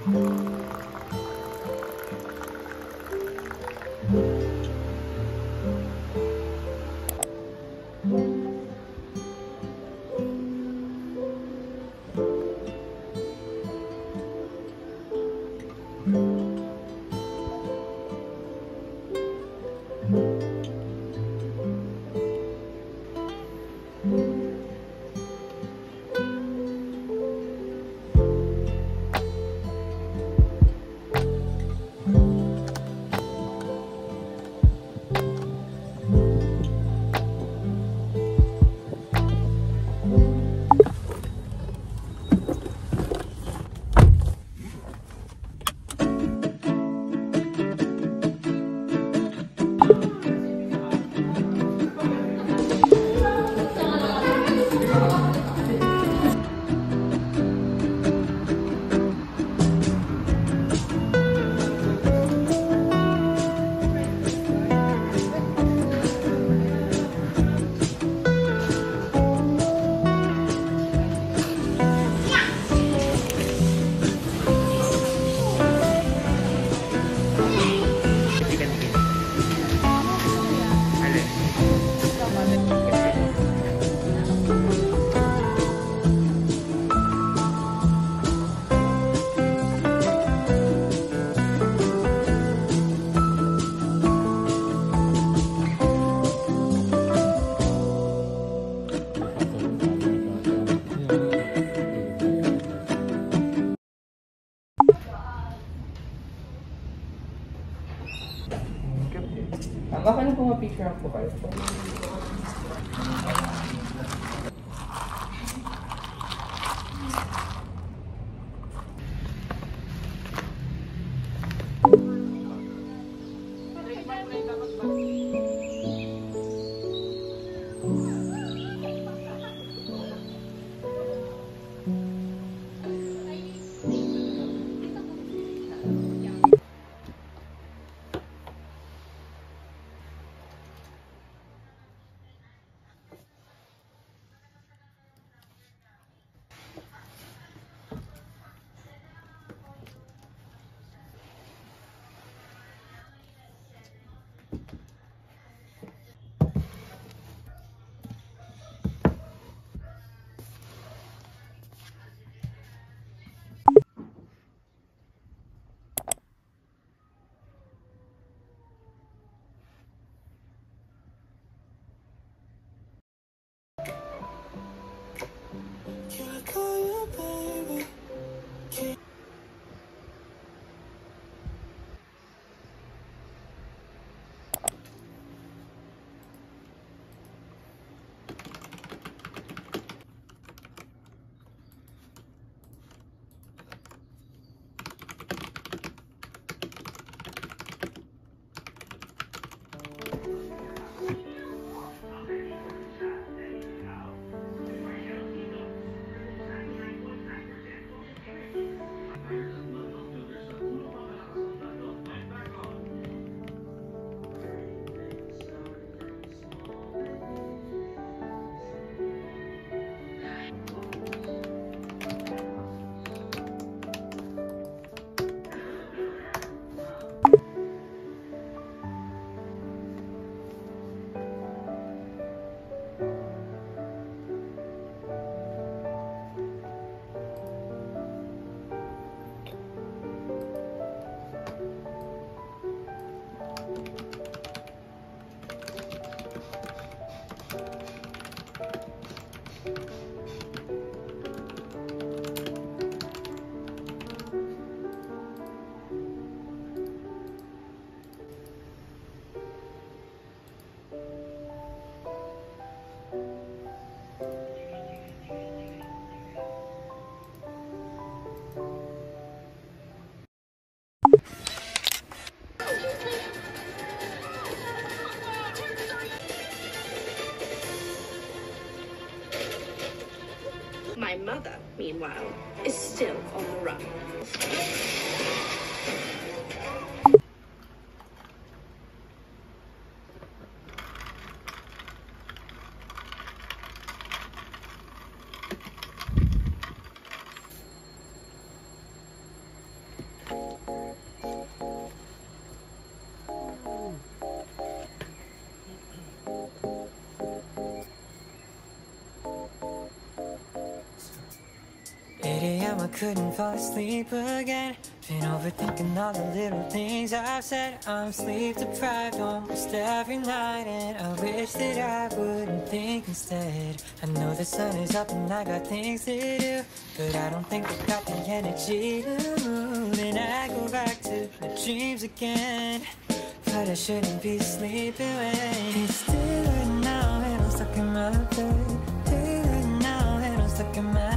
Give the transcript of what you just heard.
Baka na po ma-picture ako kayo. My mother, meanwhile, is still on the run. couldn't fall asleep again. Been overthinking all the little things I've said. I'm sleep deprived almost every night, and I wish that I wouldn't think instead. I know the sun is up and I got things to do, but I don't think I got the energy to move. And I go back to my dreams again, but I shouldn't be sleeping when it's daylight now and I'm stuck in my bed. Daylight now and I'm stuck in my